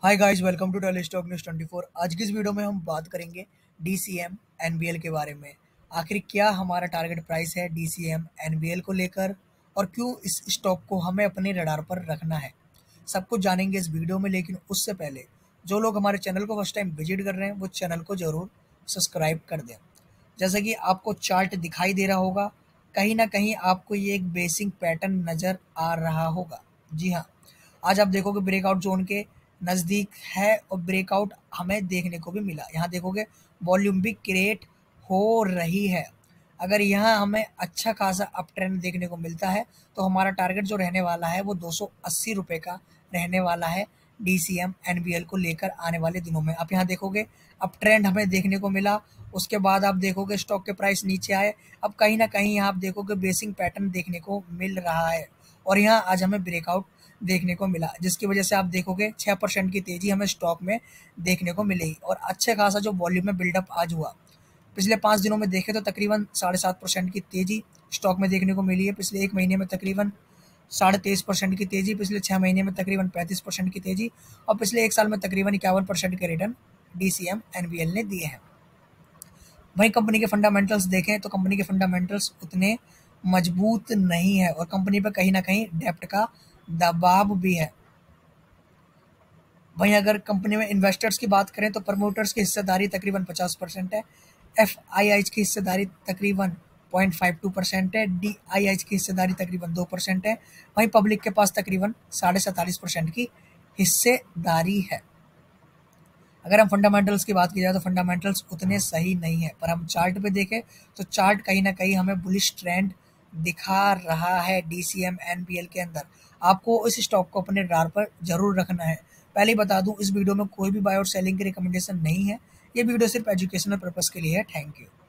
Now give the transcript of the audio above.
Hi guys, welcome to daily stock news 24। आज की इस वीडियो में हम बात करेंगे डीसीएम एनबीएल के बारे में। आखिर क्या हमारा टारगेट प्राइस है डीसीएम एनबीएल को लेकर और क्यों इस स्टॉक को हमें अपने रडार पर रखना है, सब कुछ जानेंगे इस वीडियो में। लेकिन उससे पहले जो लोग हमारे चैनल को फर्स्ट टाइम विजिट कर रहे हैं वो चैनल को ज़रूर सब्सक्राइब कर दें। जैसा कि आपको चार्ट दिखाई दे रहा होगा, कहीं ना कहीं आपको ये एक बेसिक पैटर्न नज़र आ रहा होगा। जी हाँ, आज आप देखोगे ब्रेकआउट जोन के नज़दीक है और ब्रेकआउट हमें देखने को भी मिला। यहाँ देखोगे वॉल्यूम भी क्रिएट हो रही है। अगर यहाँ हमें अच्छा खासा अप ट्रेंड देखने को मिलता है तो हमारा टारगेट जो रहने वाला है वो 280 रुपये का रहने वाला है डीसीएम एनबीएल को लेकर आने वाले दिनों में। आप यहाँ देखोगे अप ट्रेंड हमें देखने को मिला, उसके बाद आप देखोगे स्टॉक के प्राइस नीचे आए। अब कहीं ना कहीं यहाँ आप देखोगे बेसिक पैटर्न देखने को मिल रहा है और यहाँ आज हमें ब्रेकआउट देखने को मिला, जिसकी वजह से आप देखोगे 6% की तेजी हमें स्टॉक में देखने को मिलेगी और अच्छे खासा जो वॉल्यूम में बिल्डअप आज हुआ। पिछले 5 दिनों में देखें तो तकरीबन 7.5% की तेजी स्टॉक में देखने को मिली है। पिछले एक महीने में तकरीबन 23.5% की तेजी, पिछले 6 महीने में तकरीबन 35% की तेजी और पिछले एक साल में तकरीबन 51% के रिटर्न डीसीएम एनबीएल ने दिए हैं। वहीं कंपनी के फंडामेंटल्स देखें तो कंपनी के फंडामेंटल्स उतने मजबूत नहीं है और कंपनी पर कहीं ना कहीं डेप्ट का दबाव भी है। वहीं अगर कंपनी में इन्वेस्टर्स की बात करें तो प्रमोटर्स की हिस्सेदारी तकरीबन 50% है, एफ की हिस्सेदारी तकरीबन 0.52% है, डी की हिस्सेदारी तकरीबन 2% है। वहीं पब्लिक के पास तकरीबन 47.5% की हिस्सेदारी है। अगर हम फंडामेंटल्स की बात की जाए तो फंडामेंटल्स उतने सही नहीं है, पर हम चार्ट पे देखें तो चार्ट कहीं ना कहीं हमें बुलिश ट्रेंड दिखा रहा है डीसीएम एनपीएल के अंदर। आपको इस स्टॉक को अपने रडार पर जरूर रखना है। पहले ही बता दूं, इस वीडियो में कोई भी बाय और सेलिंग की रिकमेंडेशन नहीं है। ये वीडियो सिर्फ एजुकेशनल पर्पस के लिए है। Thank you.